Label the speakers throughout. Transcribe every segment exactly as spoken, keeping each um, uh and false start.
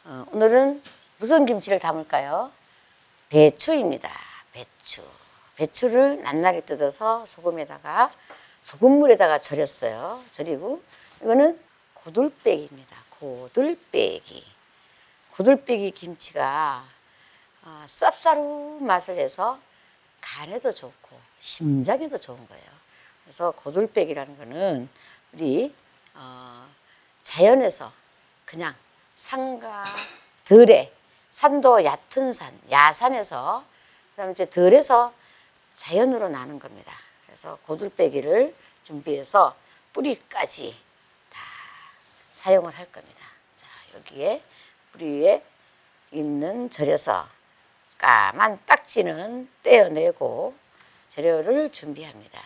Speaker 1: 어, 오늘은 무슨 김치를 담을까요? 배추입니다. 배추. 배추를 낱낱이 뜯어서 소금에다가 소금물에다가 절였어요. 절이고 이거는 고들빼기입니다. 고들빼기. 고들빼기 김치가 어, 쌉싸름 맛을 내서 간에도 좋고 심장에도 좋은 거예요. 그래서 고들빼기라는 거는 우리 어, 자연에서 그냥 산과 들에 산도 얕은 산, 야산에서 그다음에 이제 들에서 자연으로 나는 겁니다. 그래서 고들빼기를 준비해서 뿌리까지 다 사용을 할 겁니다. 자, 여기에 뿌리에 있는 절여서 까만 딱지는 떼어내고 재료를 준비합니다.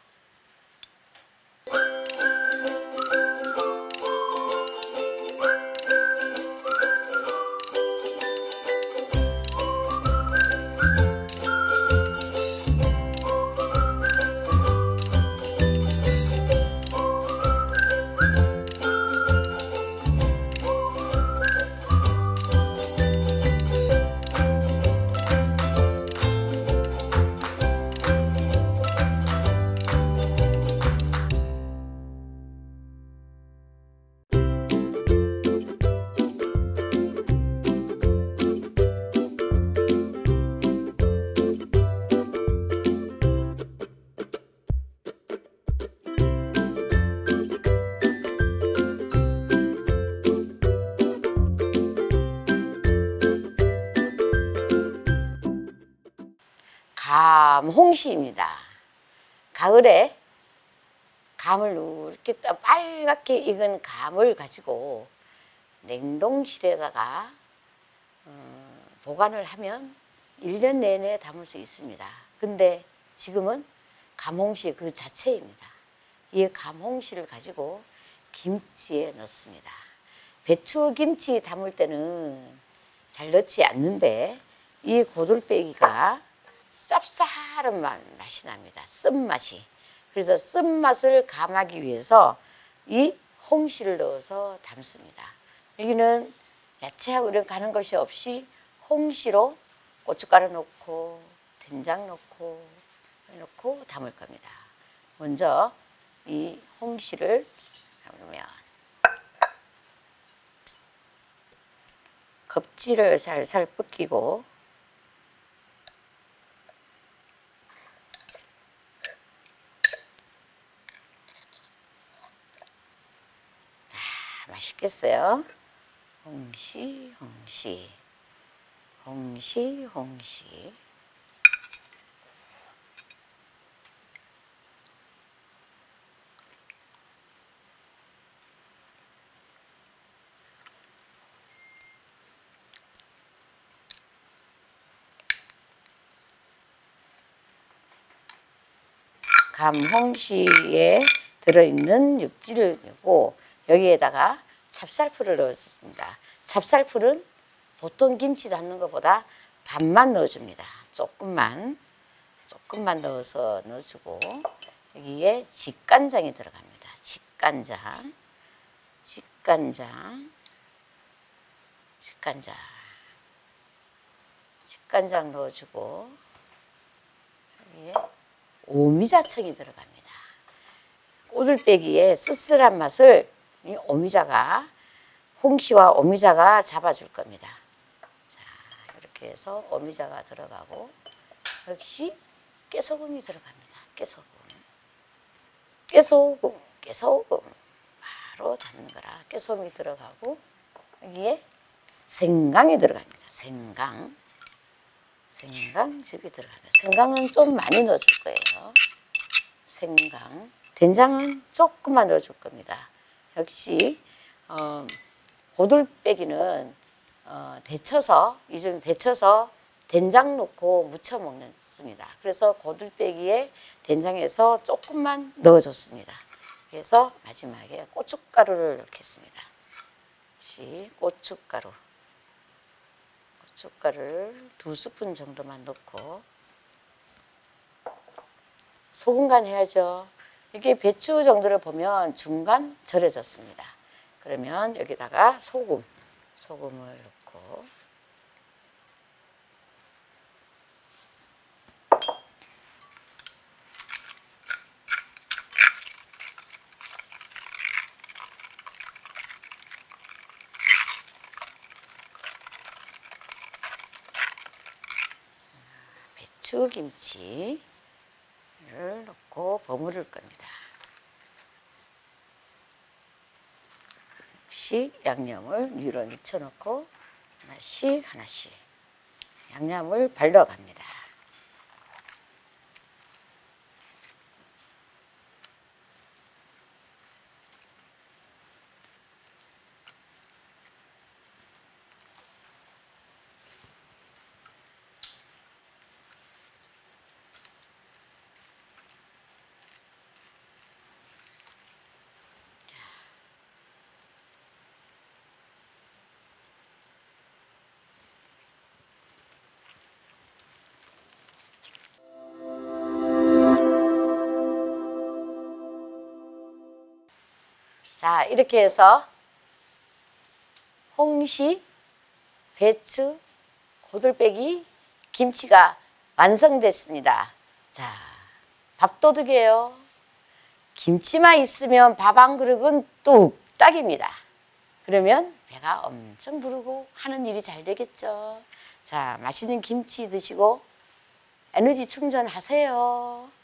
Speaker 1: 감 홍시입니다. 가을에 감을 이렇게 빨갛게 익은 감을 가지고 냉동실에다가 어, 보관을 하면 일 년 내내 담을 수 있습니다. 근데 지금은 감홍시 그 자체입니다. 이 감홍시를 가지고 김치에 넣습니다. 배추김치 담을 때는 잘 넣지 않는데 이 고들빼기가 쌉싸름 맛이 납니다. 쓴맛이. 그래서 쓴맛을 감하기 위해서 이 홍시를 넣어서 담습니다. 여기는 야채하고 이런 가는 것이 없이 홍시로 고춧가루 넣고 된장 넣고 넣고 담을 겁니다. 먼저 이 홍시를 담으면 껍질을 살살 벗기고 맛있겠어요. 홍시, 홍시, 홍시, 홍시. 감홍시에 들어있는 육질을 내고 여기에다가 찹쌀풀을 넣어줍니다. 찹쌀풀은 보통 김치 담는 것보다 반만 넣어줍니다. 조금만 조금만 넣어서 넣어주고 여기에 직간장이 들어갑니다. 직간장 직간장 직간장 직간장 넣어주고 여기에 오미자청이 들어갑니다. 꼬들빼기의 쓸쓸한 맛을 이 오미자가 홍시와 오미자가 잡아줄 겁니다. 자, 이렇게 해서 오미자가 들어가고 역시 깨소금이 들어갑니다. 깨소금, 깨소금, 깨소금 바로 담는 거라 깨소금이 들어가고 여기에 생강이 들어갑니다. 생강, 생강즙이 들어갑니다. 생강은 좀 많이 넣어줄 거예요. 생강, 된장은 조금만 넣어줄 겁니다. 역시 어, 고들빼기는 어, 데쳐서 이제 데쳐서 된장 넣고 무쳐 먹습니다. 그래서 고들빼기에 된장에서 조금만 넣어줬습니다. 그래서 마지막에 고춧가루를 넣겠습니다. 역시 고춧가루, 고춧가루를 두 스푼 정도만 넣고 소금 간 해야죠. 이게 배추 정도를 보면 중간 절여졌습니다. 그러면 여기다가 소금, 소금을 넣고 배추김치를 넣고 버무릴 겁니다. 역시 양념을 위로 밀쳐놓고 하나씩 하나씩 양념을 발라갑니다. 자, 이렇게 해서 홍시, 배추, 고들빼기, 김치가 완성됐습니다. 자, 밥도둑이에요. 김치만 있으면 밥 한 그릇은 뚝딱입니다. 그러면 배가 엄청 부르고 하는 일이 잘 되겠죠. 자, 맛있는 김치 드시고 에너지 충전하세요.